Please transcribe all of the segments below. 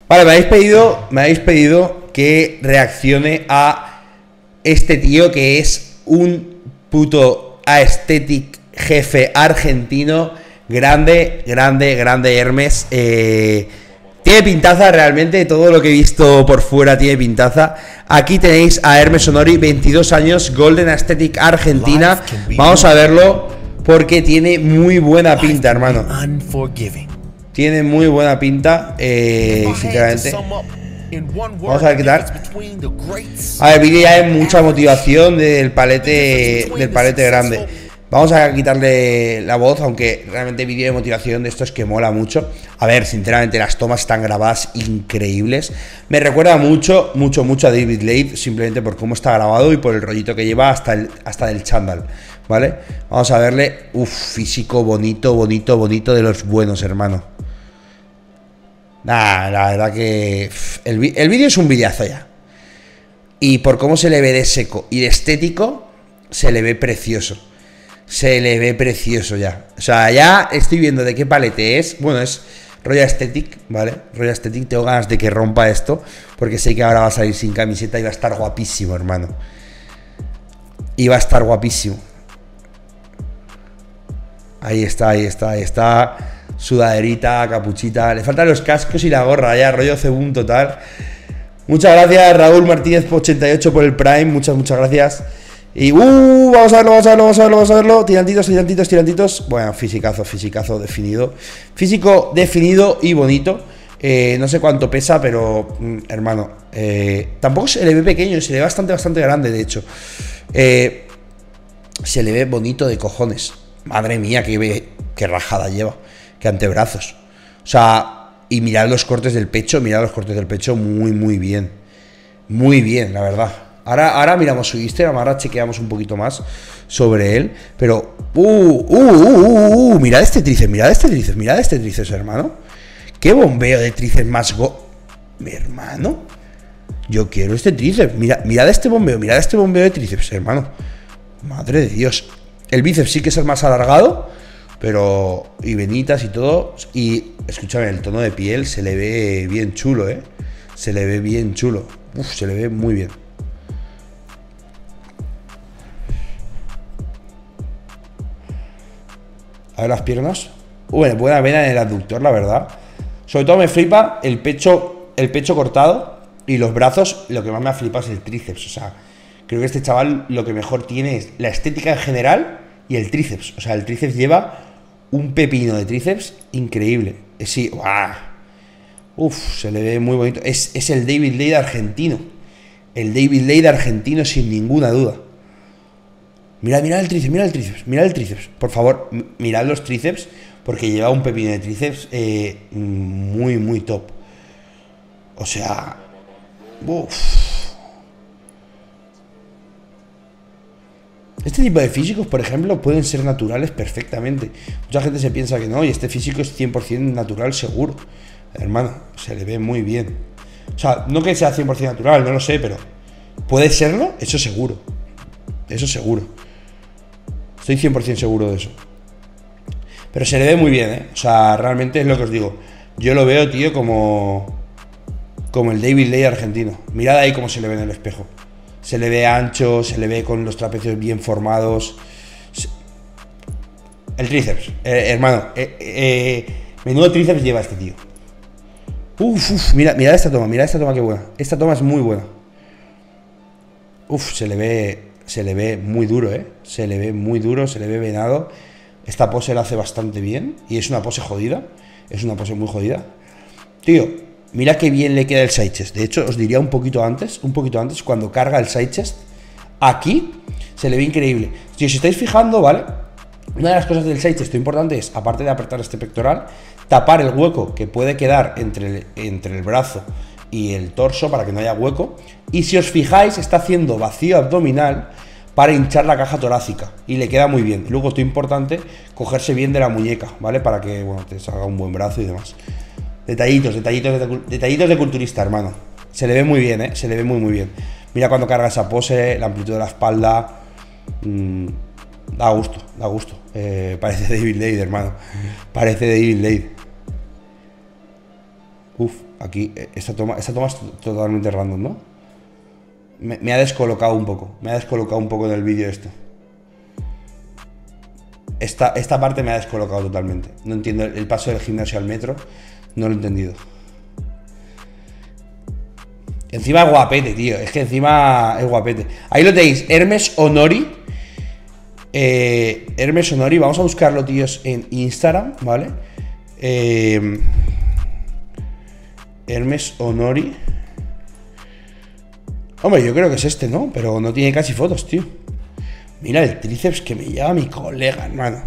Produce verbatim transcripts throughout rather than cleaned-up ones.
Vale, me habéis pedido, me habéis pedido que reaccione a este tío que es un puto aesthetic jefe argentino. Grande, grande, grande Hermes. Eh, tiene pintaza realmente, todo lo que he visto por fuera tiene pintaza. Aquí tenéis a Hermes Honori, veintidós años, Golden Aesthetic Argentina. Vamos a verlo porque tiene muy buena pinta, hermano. Tiene muy buena pinta, eh, sinceramente. Vamos a ver qué tal. A ver, el vídeo ya es mucha motivación del palete, del palete grande. Vamos a quitarle la voz, aunque realmente vídeo de motivación de estos que mola mucho. A ver, sinceramente las tomas están grabadas increíbles. Me recuerda mucho, mucho, mucho a David Laid, simplemente por cómo está grabado y por el rollito que lleva hasta, el, hasta del chándal, ¿vale? Vamos a verle. Uf, físico bonito, bonito, bonito de los buenos, hermano. Nah, la verdad que el, el vídeo es un videazo ya. Y por cómo se le ve de seco y de estético, se le ve precioso. Se le ve precioso ya. O sea, ya estoy viendo de qué palete es. Bueno, es Royal Aesthetic, ¿vale? Royal Aesthetic, tengo ganas de que rompa esto, porque sé que ahora va a salir sin camiseta y va a estar guapísimo, hermano. Y va a estar guapísimo. Ahí está, ahí está, ahí está. Sudaderita, capuchita. Le faltan los cascos y la gorra, ya, rollo cebún total. Muchas gracias, Raúl Martínez ochenta y ocho por el Prime. Muchas, muchas gracias. Y uh, vamos a verlo, vamos a verlo, vamos a verlo, vamos a verlo. Tirantitos, tirantitos, tirantitos. Bueno, fisicazo, fisicazo definido. Físico definido y bonito. Eh, no sé cuánto pesa, pero mm, hermano, eh, tampoco se le ve pequeño, se le ve bastante, bastante grande, de hecho. Eh, se le ve bonito de cojones. Madre mía, qué, qué rajada lleva. Qué antebrazos. O sea, y mirad los cortes del pecho, mirad los cortes del pecho muy, muy bien. Muy bien, la verdad. Ahora, ahora miramos su Instagram, ahora chequeamos un poquito más sobre él. Pero, uh, uh, uh, uh, uh, mirad este tríceps, mirad este tríceps, mirad este tríceps, hermano. Qué bombeo de tríceps más go... Mi hermano, yo quiero este tríceps. Mira, mirad este bombeo, mirad este bombeo de tríceps, hermano. Madre de Dios. El bíceps sí que es el más alargado, pero... Y venitas y todo. Y, escúchame, el tono de piel se le ve bien chulo, ¿eh? Se le ve bien chulo. Uf, se le ve muy bien. A ver las piernas. Bueno, buena vena en el abductor, la verdad. Sobre todo me flipa el pecho, el pecho cortado y los brazos. Lo que más me ha flipado es el tríceps. O sea, creo que este chaval lo que mejor tiene es la estética en general y el tríceps. O sea, el tríceps lleva un pepino de tríceps increíble. Sí, ¡guau! Uf, se le ve muy bonito. Es, es el David Laid argentino. El David Laid argentino sin ninguna duda. Mirad, mirad el tríceps, mirad el tríceps, mirad el tríceps. Por favor, mirad los tríceps, porque lleva un pepino de tríceps eh, muy, muy top. O sea... Uf. Este tipo de físicos, por ejemplo, pueden ser naturales perfectamente. Mucha gente se piensa que no, y este físico es cien por cien natural seguro. Hermano, se le ve muy bien. O sea, no que sea cien por cien natural, no lo sé, pero... ¿Puede serlo? Eso seguro. Eso seguro. Estoy cien por cien seguro de eso. Pero se le ve muy bien, ¿eh? O sea, realmente es lo que os digo. Yo lo veo, tío, como... Como el David Laid argentino. Mirad ahí cómo se le ve en el espejo. Se le ve ancho, se le ve con los trapecios bien formados. El tríceps, eh, hermano. Eh, eh, menudo tríceps lleva este tío. Uf, uf, mira, mira esta toma, mira esta toma qué buena. Esta toma es muy buena. Uf, se le ve... Se le ve muy duro, ¿eh? Se le ve muy duro, se le ve venado. Esta pose la hace bastante bien. Y es una pose jodida. Es una pose muy jodida. Tío, mira qué bien le queda el side chest. De hecho, os diría un poquito antes, un poquito antes, cuando carga el side chest. Aquí se le ve increíble. Si os estáis fijando, ¿vale? Una de las cosas del side chest importante es, aparte de apretar este pectoral, tapar el hueco que puede quedar entre el, entre el brazo y el torso para que no haya hueco. Y si os fijáis, está haciendo vacío abdominal para hinchar la caja torácica y le queda muy bien. Luego, esto es importante, cogerse bien de la muñeca, ¿vale? Para que, bueno, te salga un buen brazo y demás. Detallitos, detallitos de, detallitos de culturista, hermano. Se le ve muy bien, ¿eh? Se le ve muy, muy bien. Mira cuando carga esa pose, la amplitud de la espalda. Mmm, da gusto, da gusto. Eh, parece David Laid, hermano. Parece David Laid. Uf, aquí, esta toma, esta toma es totalmente random, ¿no? Me, me ha descolocado un poco. Me ha descolocado un poco en el vídeo esto. Esta, esta parte me ha descolocado totalmente. No entiendo el, el paso del gimnasio al metro. No lo he entendido. Encima es guapete, tío. Es que encima es guapete. Ahí lo tenéis. Hermes Honori. Eh, Hermes Honori. Vamos a buscarlo, tíos, en Instagram, ¿vale? Eh, Hermes Honori. Hombre, yo creo que es este, ¿no? Pero no tiene casi fotos, tío. Mira el tríceps que me lleva mi colega, hermano.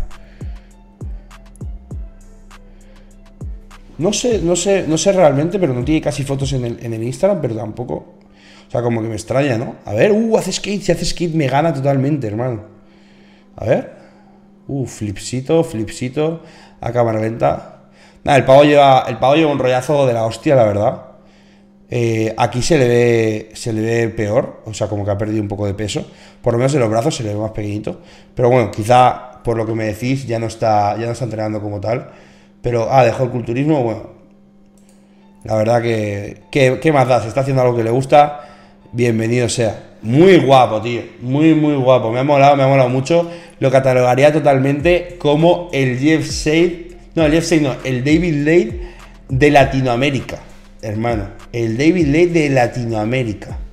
No sé, no sé, no sé realmente, pero no tiene casi fotos en el, en el Instagram, pero tampoco. O sea, como que me extraña, ¿no? A ver, uh, hace skate, si hace skate me gana totalmente, hermano. A ver. Uh, flipsito, flipsito. A cámara lenta. Nada, el pavo lleva. El pavo lleva un rollazo de la hostia, la verdad. Eh, aquí se le ve se le ve peor, o sea, como que ha perdido un poco de peso, por lo menos en los brazos se le ve más pequeñito, pero bueno, quizá por lo que me decís ya no está ya no está entrenando como tal, pero ah, dejó el culturismo, bueno, la verdad que, que ¿qué más da? Se está haciendo algo que le gusta, bienvenido sea. Muy guapo, tío, muy muy guapo, me ha molado, me ha molado mucho, lo catalogaría totalmente como el Jeff Seid, no, el Jeff Seid no, el David Laid de Latinoamérica, hermano. El David Laid de Latinoamérica.